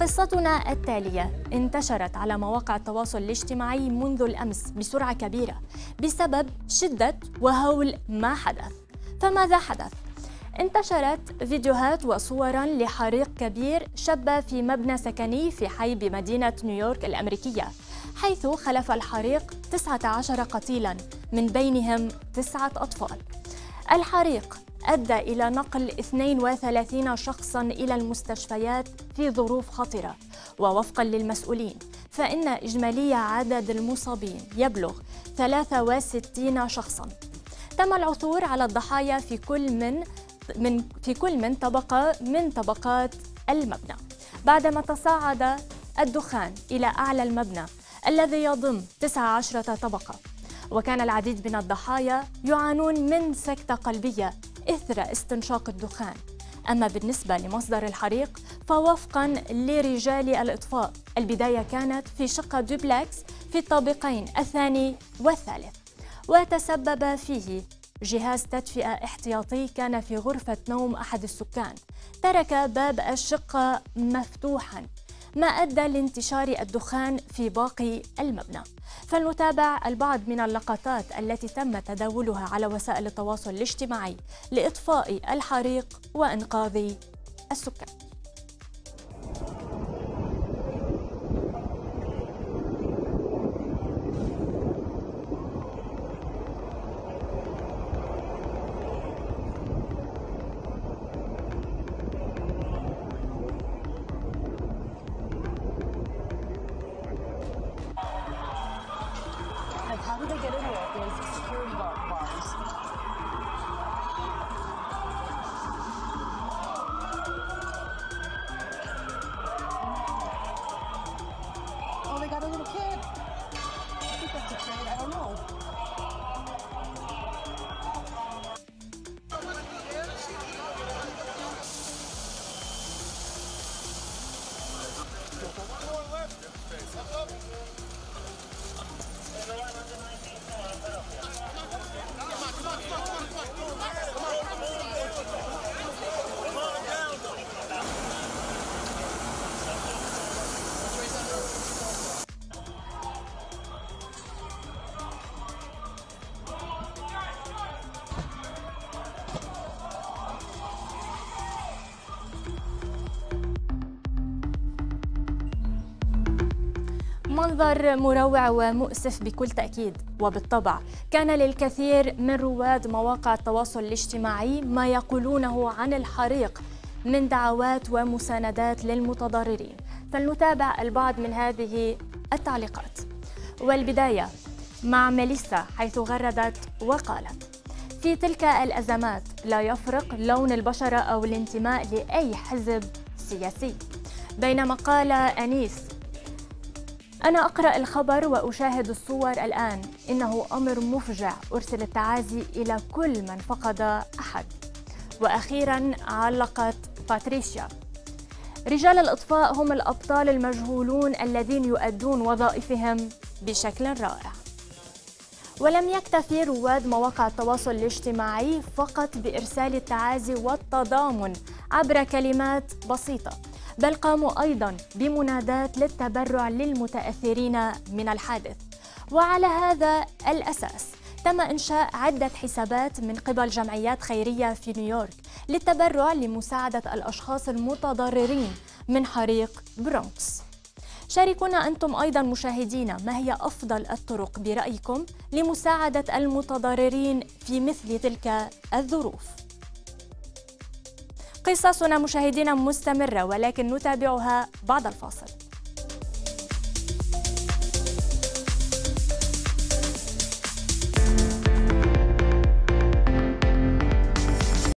قصتنا التالية انتشرت على مواقع التواصل الاجتماعي منذ الأمس بسرعة كبيرة بسبب شدة وهول ما حدث. فماذا حدث؟ انتشرت فيديوهات وصوراً لحريق كبير شب في مبنى سكني في حي بمدينة نيويورك الأمريكية، حيث خلف الحريق 19 قتيلاً من بينهم 9 أطفال. الحريق أدى إلى نقل 32 شخصاً إلى المستشفيات في ظروف خطرة، ووفقاً للمسؤولين فإن إجمالي عدد المصابين يبلغ 63 شخصاً. تم العثور على الضحايا في كل من طبقة من طبقات المبنى، بعدما تصاعد الدخان إلى أعلى المبنى الذي يضم 19 طبقة، وكان العديد من الضحايا يعانون من سكتة قلبية إثر استنشاق الدخان. أما بالنسبة لمصدر الحريق فوفقاً لرجال الإطفاء البداية كانت في شقة دوبلكس في الطابقين الثاني والثالث، وتسبب فيه جهاز تدفئة احتياطي كان في غرفة نوم أحد السكان، ترك باب الشقة مفتوحاً ما أدى لانتشار الدخان في باقي المبنى. فلنتابع البعض من اللقطات التي تم تداولها على وسائل التواصل الاجتماعي لإطفاء الحريق وإنقاذ السكان. How do they get in there if there's security bars? Oh, they got a little kid. I think that's a kid. I don't know. منظر مروع ومؤسف بكل تأكيد، وبالطبع كان للكثير من رواد مواقع التواصل الاجتماعي ما يقولونه عن الحريق من دعوات ومساندات للمتضررين. فلنتابع البعض من هذه التعليقات، والبداية مع ميليسا حيث غردت وقالت: في تلك الأزمات لا يفرق لون البشرة أو الانتماء لأي حزب سياسي. بينما قال أنيس: أنا أقرأ الخبر وأشاهد الصور الآن، إنه أمر مفجع، أرسل التعازي إلى كل من فقد أحد. وأخيراً علقت باتريشيا: رجال الإطفاء هم الأبطال المجهولون الذين يؤدون وظائفهم بشكل رائع. ولم يكتفي رواد مواقع التواصل الاجتماعي فقط بإرسال التعازي والتضامن عبر كلمات بسيطة، بل قاموا أيضاً بمنادات للتبرع للمتأثرين من الحادث. وعلى هذا الأساس تم إنشاء عدة حسابات من قبل جمعيات خيرية في نيويورك للتبرع لمساعدة الأشخاص المتضررين من حريق برونكس. شاركونا أنتم أيضاً مشاهدينا ما هي أفضل الطرق برأيكم لمساعدة المتضررين في مثل تلك الظروف. قصصنا مشاهدينا مستمرة، ولكن نتابعها بعد الفاصل.